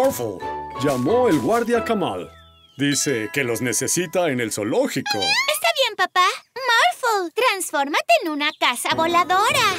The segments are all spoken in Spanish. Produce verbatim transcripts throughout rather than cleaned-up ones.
Morphle, llamó el guardia Kamal. Dice que los necesita en el zoológico. Está bien, papá. Morphle, transfórmate en una casa voladora.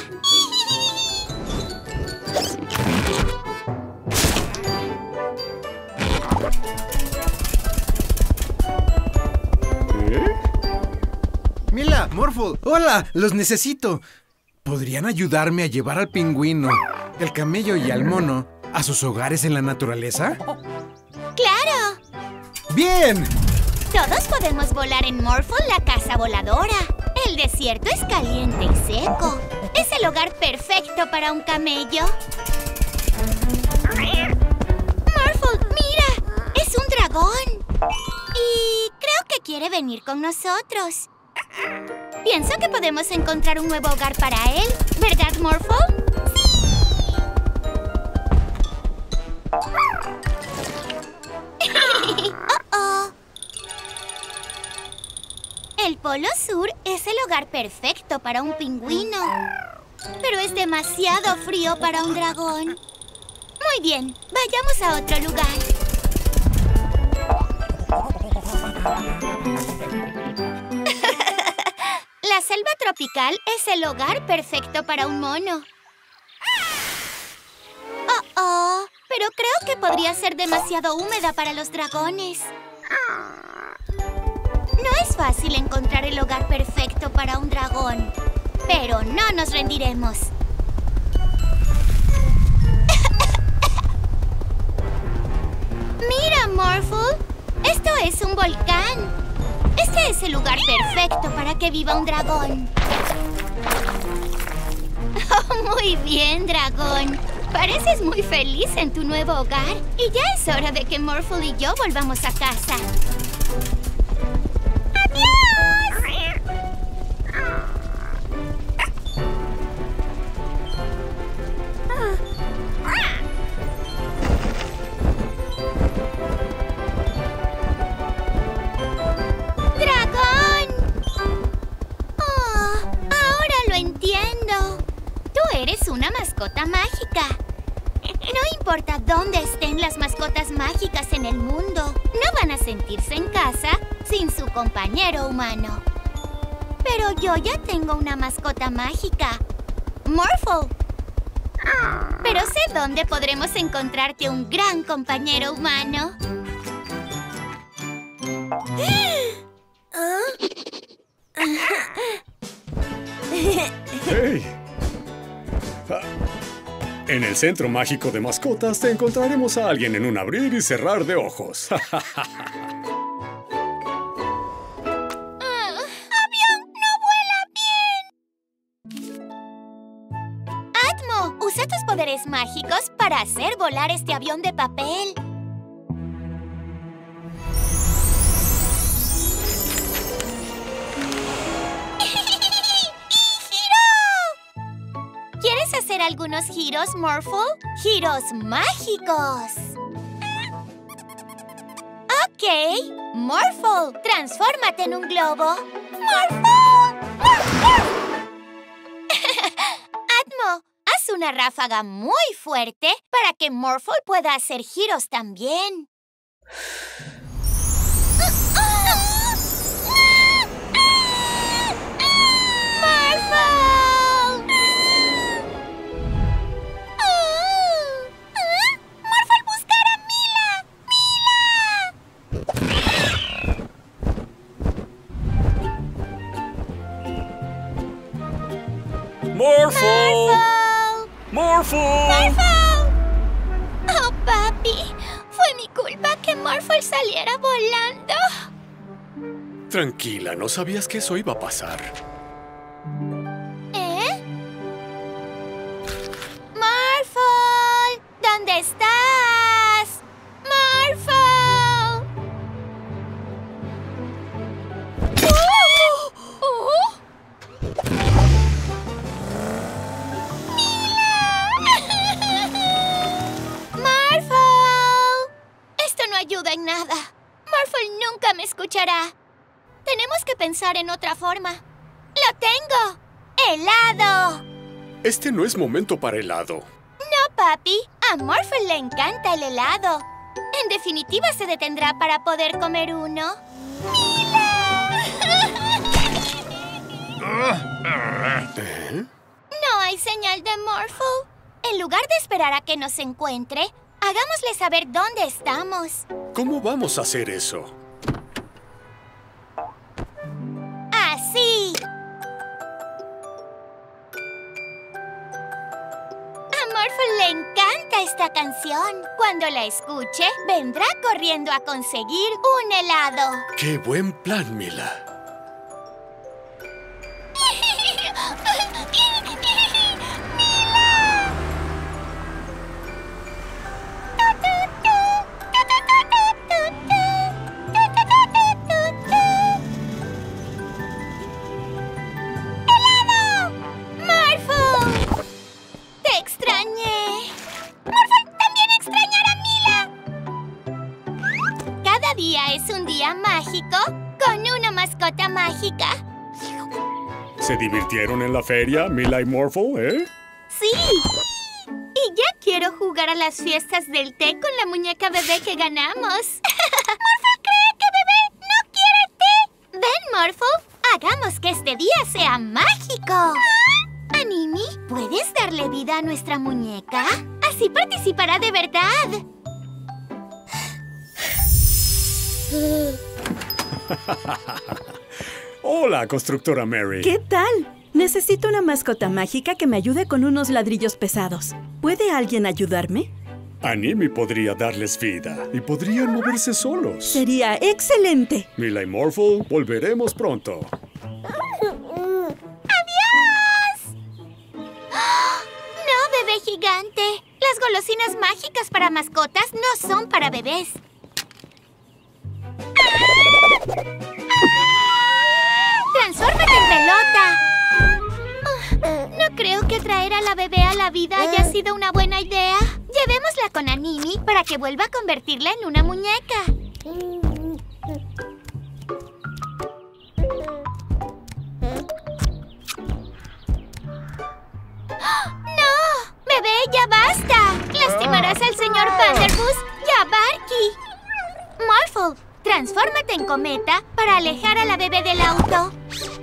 ¿Eh? Mila, Morphle, hola, los necesito. ¿Podrían ayudarme a llevar al pingüino, el camello y al mono a sus hogares en la naturaleza? ¡Claro! ¡Bien! Todos podemos volar en Morphle, la casa voladora. El desierto es caliente y seco. Es el hogar perfecto para un camello. Morphle, mira, es un dragón. Y creo que quiere venir con nosotros. Pienso que podemos encontrar un nuevo hogar para él, ¿verdad, Morphle? ¡Sí! ¡Oh, oh! El Polo Sur es el hogar perfecto para un pingüino. Pero es demasiado frío para un dragón. Muy bien, vayamos a otro lugar. La selva tropical es el hogar perfecto para un mono. Oh, oh, pero creo que podría ser demasiado húmeda para los dragones. No es fácil encontrar el hogar perfecto para un dragón, pero no nos rendiremos. Mira, Morphle, esto es un volcán. Este es el lugar perfecto para que viva un dragón. Oh, muy bien, dragón. Pareces muy feliz en tu nuevo hogar. Y ya es hora de que Morphle y yo volvamos a casa. Eres una mascota mágica. No importa dónde estén las mascotas mágicas en el mundo, no van a sentirse en casa sin su compañero humano. Pero yo ya tengo una mascota mágica, Morphle. Pero sé dónde podremos encontrarte un gran compañero humano. ¡Hey! En el Centro Mágico de Mascotas te encontraremos a alguien en un abrir y cerrar de ojos. ¡Avión no vuela bien! Atmo, usa tus poderes mágicos para hacer volar este avión de papel. ¿Quieres hacer algunos giros, Morphle? ¡Giros mágicos! Ok. Morphle, transfórmate en un globo. ¡Morphle! Atmo, haz una ráfaga muy fuerte para que Morphle pueda hacer giros también. ¡Morphle! ¡Morphle! ¡Morphle! Oh, papi. Fue mi culpa que Morphle saliera volando. Tranquila, ¿no sabías que eso iba a pasar? ¿Eh? ¡Morphle! ¿Dónde estás? ¡Morphle! ¡Oh! ¡Oh! Ayuda en nada. Morphle nunca me escuchará. Tenemos que pensar en otra forma. ¡Lo tengo! ¡Helado! Este no es momento para helado. No, papi. A Morphle le encanta el helado. En definitiva, se detendrá para poder comer uno. ¡Mila! ¿Eh? No hay señal de Morphle. En lugar de esperar a que nos encuentre, hagámosle saber dónde estamos. ¿Cómo vamos a hacer eso? ¡Así! A Morphle le encanta esta canción. Cuando la escuche, vendrá corriendo a conseguir un helado. ¡Qué buen plan, Mila! Es un día mágico con una mascota mágica. ¿Se divirtieron en la feria, Mila y Morphle, eh? ¡Sí! Y ya quiero jugar a las fiestas del té con la muñeca bebé que ganamos. ¡Morphle cree que bebé no quiere té! Ven, Morphle, hagamos que este día sea mágico. Animi, ¿puedes darle vida a nuestra muñeca? Así participará de verdad. Hola, constructora Mary. ¿Qué tal? Necesito una mascota mágica que me ayude con unos ladrillos pesados. ¿Puede alguien ayudarme? Animi podría darles vida y podrían moverse solos. Sería excelente. Mila y Morphle, volveremos pronto. ¡Adiós! No, bebé gigante. Las golosinas mágicas para mascotas no son para bebés. ¡Transfórmate en pelota! No creo que traer a la bebé a la vida haya sido una buena idea. Llevémosla con Animi para que vuelva a convertirla en una muñeca. ¡No! ¡Bebé, ya basta! ¡Lastimarás al señor Vanderbus y a Barky! Morphle, transfórmate en cometa para alejar a la bebé del auto.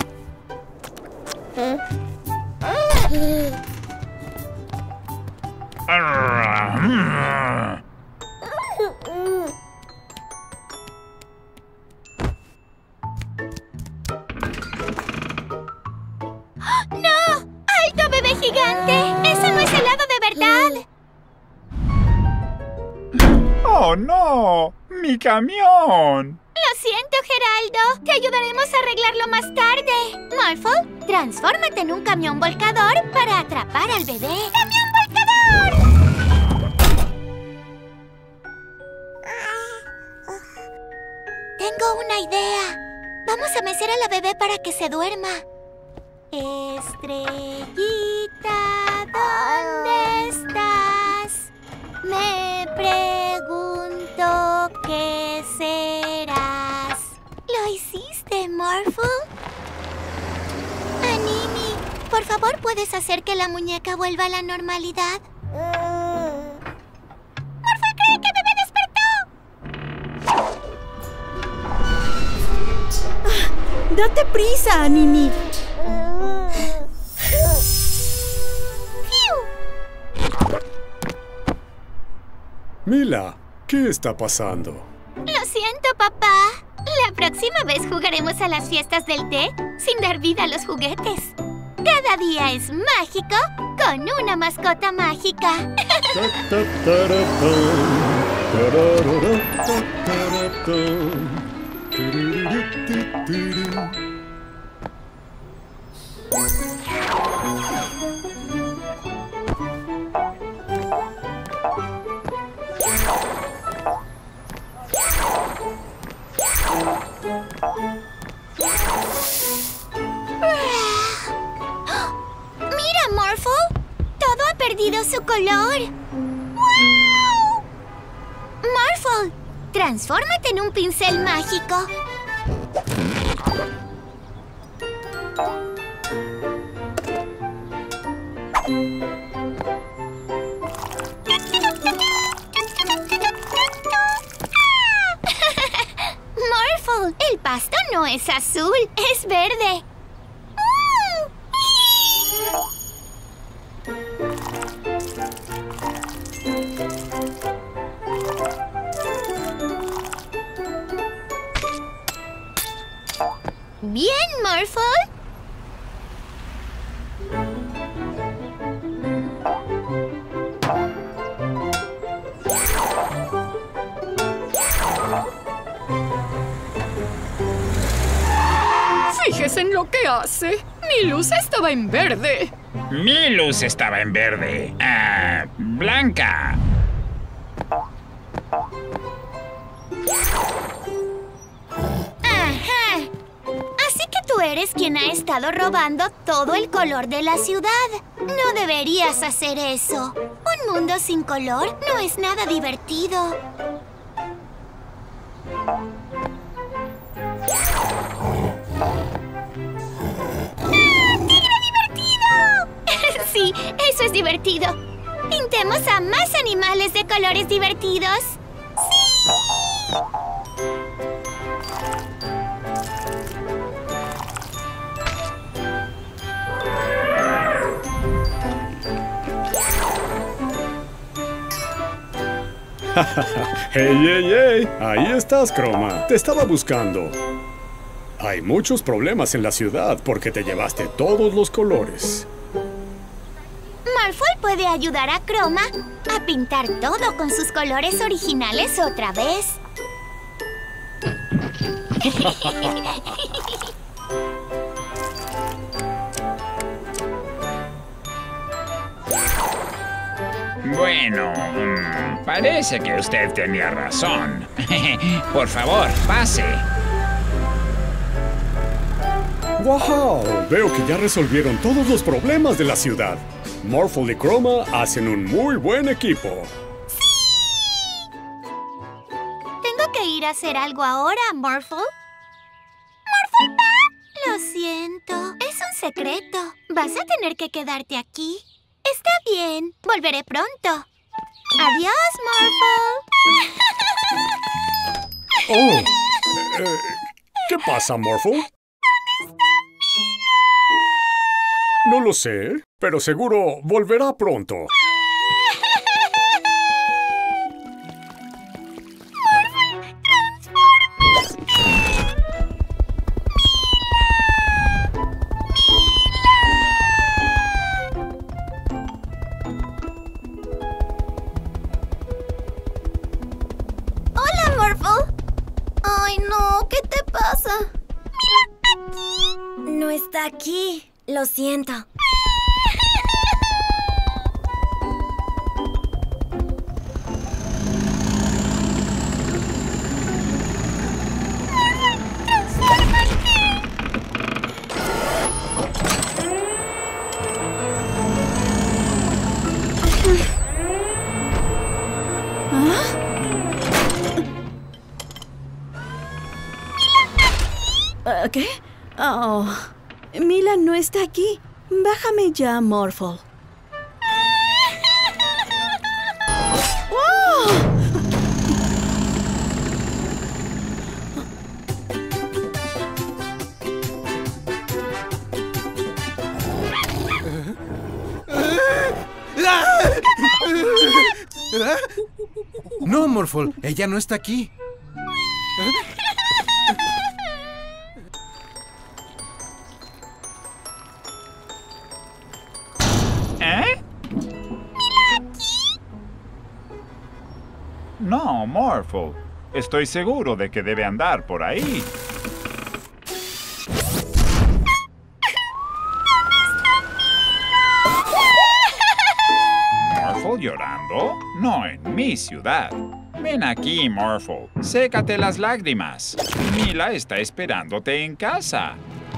¡No! ¡Alto, bebé gigante! ¡Eso no es helado de verdad! ¡Oh, no! ¡Mi camión! Lo siento, Geraldo. Te ayudaremos a arreglarlo más tarde. Morphle, transfórmate en un camión volcador para atrapar al bebé. ¡Camión volcador! Tengo una idea. Vamos a mecer a la bebé para que se duerma. Estrellita, ¿dónde estás? Me pregunto qué serás. ¿Lo hiciste, Morphle? Animi, por favor, ¿puedes hacer que la muñeca vuelva a la normalidad? ¡Morphle cree que bebé despertó! Ah, ¡date prisa, Animi! Mila, ¿qué está pasando? Lo siento, papá. La próxima vez jugaremos a las fiestas del té sin dar vida a los juguetes. Cada día es mágico con una mascota mágica. ¡Mira, Morphle! Todo ha perdido su color. ¡Wow! Morphle, transfórmate en un pincel mágico. es azul, es verde. Bien, Morphle. Fíjese en lo que hace. Mi luz estaba en verde. Mi luz estaba en verde. Ah, blanca. Ajá. Así que tú eres quien ha estado robando todo el color de la ciudad. No deberías hacer eso. Un mundo sin color no es nada divertido. Sí, eso es divertido. Pintemos a más animales de colores divertidos. ¡Sí! ¡Hey, hey, hey! Ahí estás, Chroma. Te estaba buscando. Hay muchos problemas en la ciudad porque te llevaste todos los colores. Morphle puede ayudar a Chroma a pintar todo con sus colores originales otra vez. Bueno, mm, parece que usted tenía razón. Por favor, pase. ¡Wow! Veo que ya resolvieron todos los problemas de la ciudad. Morphle y Chroma hacen un muy buen equipo. Tengo que ir a hacer algo ahora, Morphle. ¡Morphle Pop! Lo siento. Es un secreto. Vas a tener que quedarte aquí. Está bien. Volveré pronto. Adiós, Morphle. Oh, eh, ¿qué pasa, Morphle? No lo sé, pero seguro volverá pronto. Hola, Morphle. Ay, no, ¿qué te pasa? Mira, aquí. No está aquí. Lo siento. ¿Qué? Oh, Mila no está aquí. Bájame ya, Morphle. ¡Oh! No, Morphle, ella no está aquí. ¿Eh? No, Morphle. Estoy seguro de que debe andar por ahí. ¿Morphle llorando? No en mi ciudad. Ven aquí, Morphle. Sécate las lágrimas. Mila está esperándote en casa.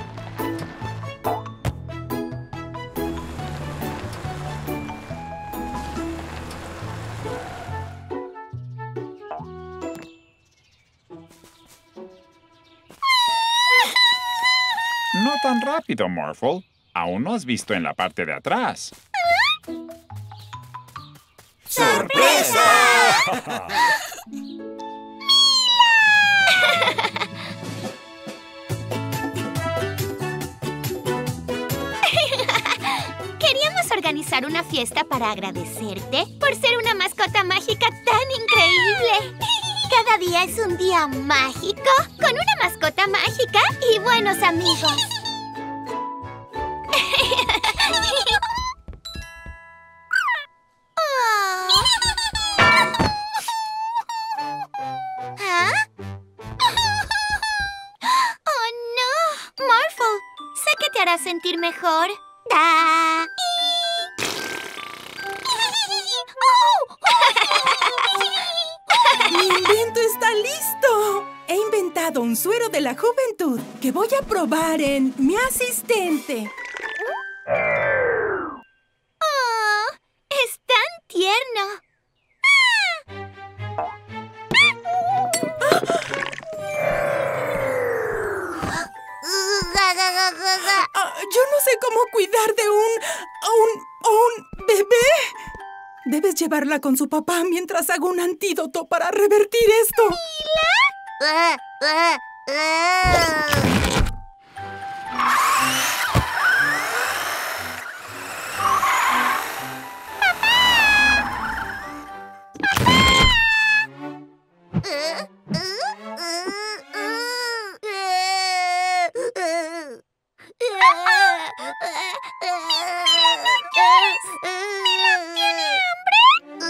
No tan rápido, Morphle. Aún no has visto en la parte de atrás. ¡Sorpresa! organizar una fiesta para agradecerte por ser una mascota mágica tan increíble. Cada día es un día mágico con una mascota mágica y buenos amigos. ¿Ah? ¡Oh, no! Morphle, sé que te hará sentir mejor. ¡Da! ¡Mi invento está listo! He inventado un suero de la juventud que voy a probar en mi asistente. ¡Oh! ¡Es tan tierno! Ah, yo no sé cómo cuidar de un... un... un bebé. Debes llevarla con su papá mientras hago un antídoto para revertir esto. ¿Mila? ¿Tiene hambre?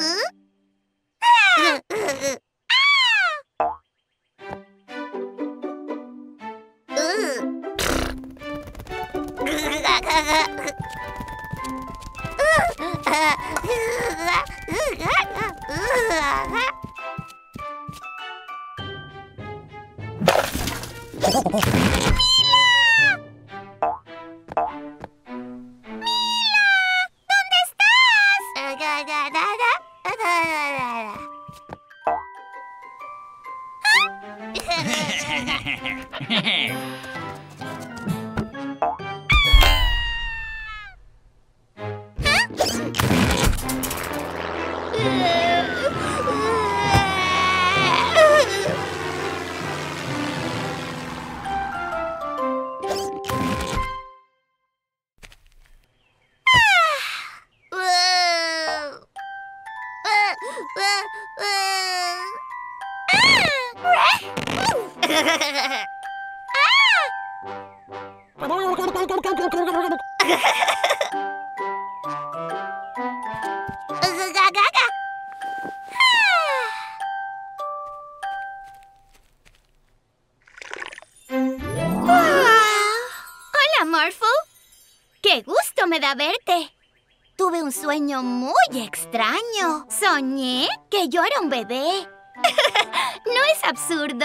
¡Qué gusto me da verte! Tuve un sueño muy extraño. Soñé que yo era un bebé. ¿No es absurdo?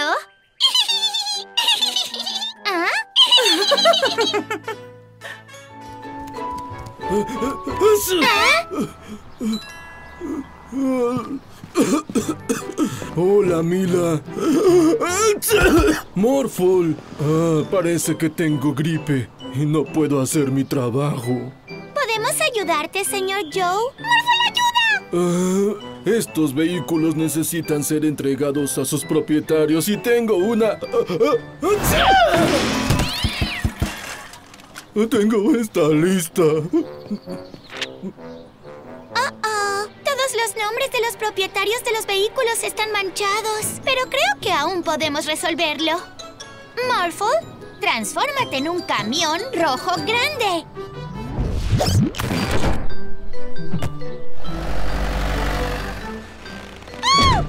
¿Ah? Hola, Mila. Morphle. Ah, parece que tengo gripe y no puedo hacer mi trabajo. ¿Podemos ayudarte, señor Joe? ¡Morphle, ayuda! Ah, estos vehículos necesitan ser entregados a sus propietarios y tengo una... Tengo esta lista. Oh-oh. Todos los nombres de los propietarios de los vehículos están manchados. Pero creo que aún podemos resolverlo. Morphle, transfórmate en un camión rojo grande. ¡Oh!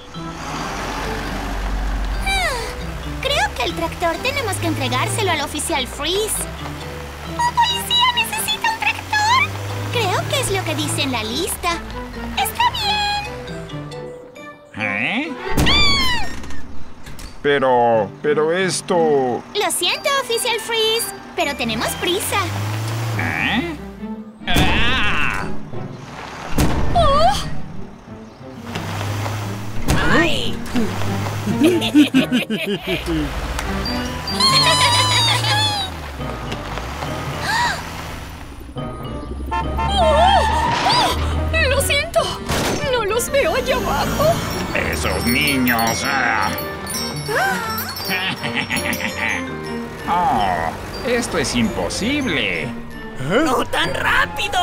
Ah, creo que el tractor tenemos que entregárselo al oficial Freeze. ¡Un policía necesita un tractor! Creo que es lo que dice en la lista. ¡Está bien! ¿Eh? ¡Ah! Pero... pero esto... Lo siento, oficial Freeze, pero tenemos prisa. ¿Eh? ¡Ah! ¡Oh! ¡Ay! ¡Oh! ¡Lo siento! ¡No los veo allá abajo! ¡Esos niños! ¡Ah! ¡Oh! ¡Esto es imposible! ¿Eh? ¡No tan rápido!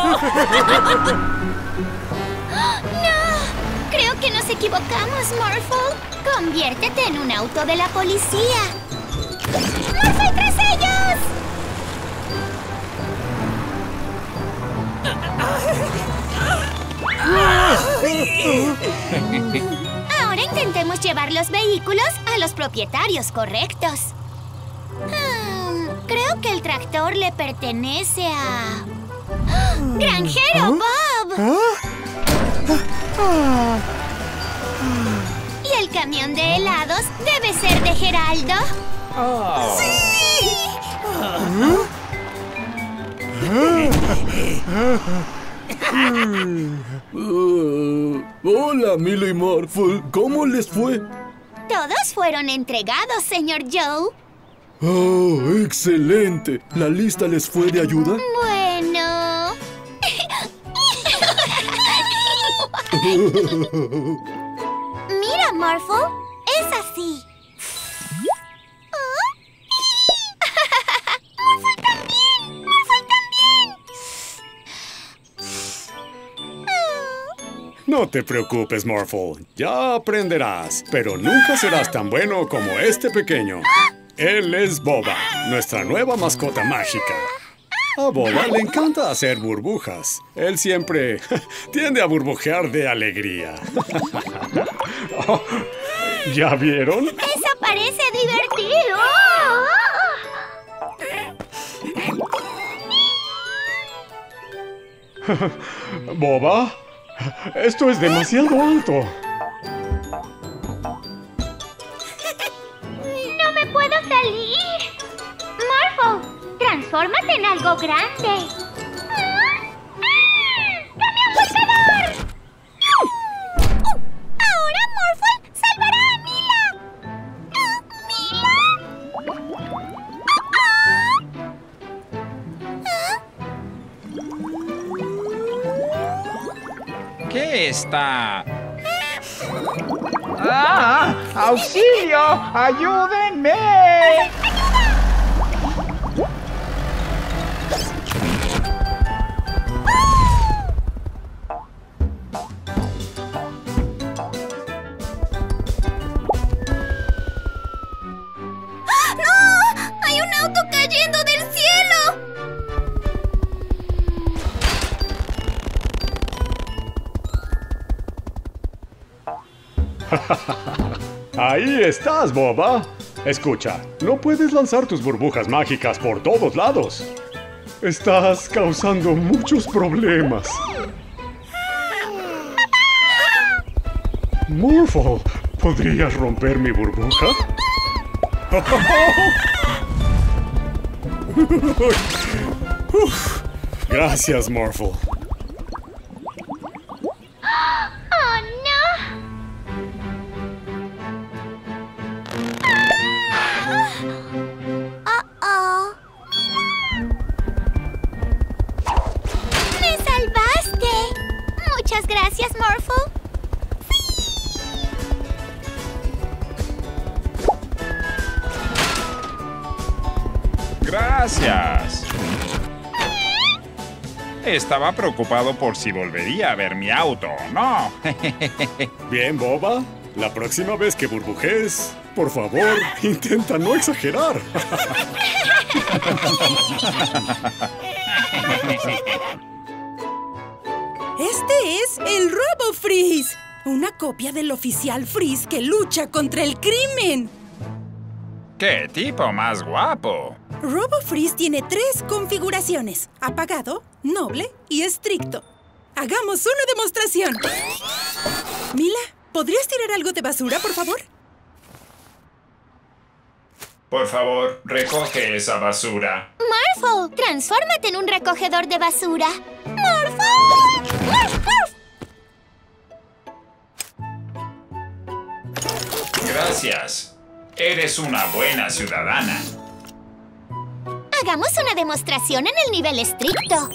¡No! Creo que nos equivocamos, Morphle. Conviértete en un auto de la policía. ¡Morphle tras ellos! Ahora intentemos llevar los vehículos a los propietarios correctos. Hmm, creo que el tractor le pertenece a... ¡Granjero Bob! ¿Y el camión de helados debe ser de Geraldo? Oh. ¡Sí! Uh, hola, Mila y Morphle. ¿Cómo les fue? Todos fueron entregados, señor Joe. ¡Oh, excelente! ¿La lista les fue de ayuda? Bueno... Mira, Morphle. Es así. Morphle también. Morphle también. No te preocupes, Morphle. Ya aprenderás, pero nunca serás tan bueno como este pequeño. Él es Boba, nuestra nueva mascota mágica. A Boba le encanta hacer burbujas. Él siempre tiende a burbujear de alegría. Oh, ¿ya vieron? ¡Eso parece divertido! Boba, esto es demasiado alto. ¡No me puedo salir! Morphle, transfórmate en algo grande. ¡Camión golpeador! ¡Ahora Morphle salvará a Mila! ¿Mila? ¿Qué está? ¡Ah! ¡Auxilio! ¡Ayúdenme! ¡Hay un auto cayendo del cielo! Ahí estás, Boba. Escucha, no puedes lanzar tus burbujas mágicas por todos lados. Estás causando muchos problemas. Morphle, ¿podrías romper mi burbuja? Uf, gracias, Morphle. ¡Oh, no! ¡Oh, oh! ¡Me salvaste! Muchas gracias, Morphle. Gracias. Estaba preocupado por si volvería a ver mi auto, ¿no? Bien, Boba. La próxima vez que burbujees, por favor, intenta no exagerar. Este es el Robo Freeze, una copia del oficial Freeze que lucha contra el crimen. ¡Qué tipo más guapo! Robo Freeze tiene tres configuraciones: apagado, noble y estricto. ¡Hagamos una demostración! Mila, ¿podrías tirar algo de basura, por favor? Por favor, recoge esa basura. Morphle, transfórmate en un recogedor de basura. ¡Morphle! ¡Morph, morph! Gracias. Eres una buena ciudadana. Hagamos una demostración en el nivel estricto.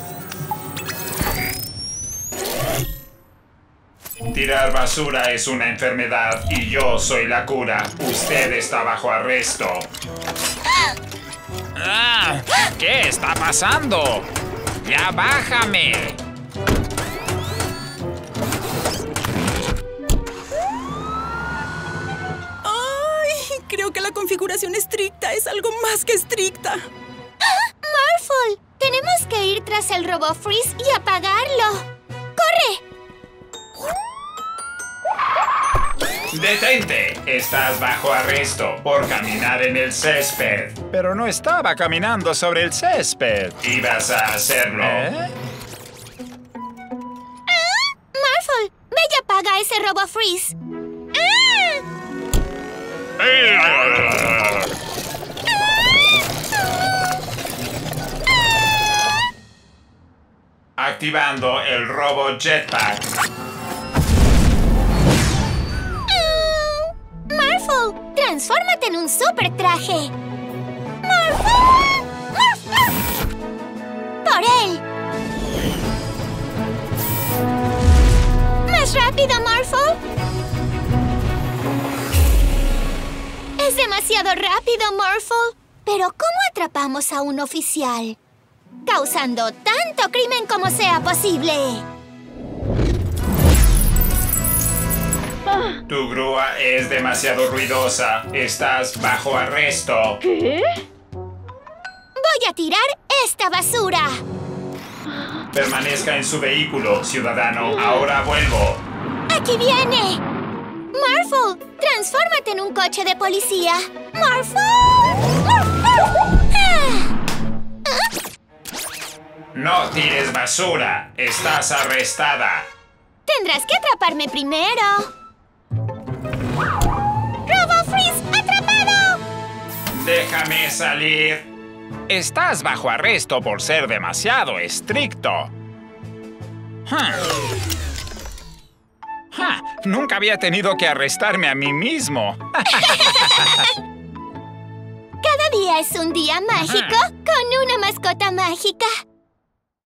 Tirar basura es una enfermedad y yo soy la cura. Usted está bajo arresto. ¡Ah! ¿Qué está pasando? ¡Ya bájame! ¡Ay! Creo que la configuración estricta es algo más que estricta. ¡Morphle! Tenemos que ir tras el Robo Freeze y apagarlo. ¡Corre! ¡Detente! Estás bajo arresto por caminar en el césped. Pero no estaba caminando sobre el césped. Ibas a hacerlo. ¿Eh? ¡Ah! ¡Morphle! ¡Ve y apaga ese Robo Freeze! ¡Ah! Activando el Robo Jetpack. ¡Morphle! ¡Transfórmate en un super traje! ¡Morphle! ¡Morphle! ¡Por él! ¡Más rápido, Morphle! Es demasiado rápido, Morphle. Pero ¿cómo atrapamos a un oficial? Causando tanto crimen como sea posible. Tu grúa es demasiado ruidosa. Estás bajo arresto. ¿Qué? Voy a tirar esta basura. Permanezca en su vehículo, ciudadano. Ahora vuelvo. ¡Aquí viene! ¡Morphle! ¡Transfórmate en un coche de policía! ¡Morphle! ¡Morphle! ¡Ah! No tires basura. Estás arrestada. Tendrás que atraparme primero. ¡Robo Freeze atrapado! Déjame salir. Estás bajo arresto por ser demasiado estricto. Huh. Huh. Nunca había tenido que arrestarme a mí mismo. Cada día es un día mágico con una mascota mágica.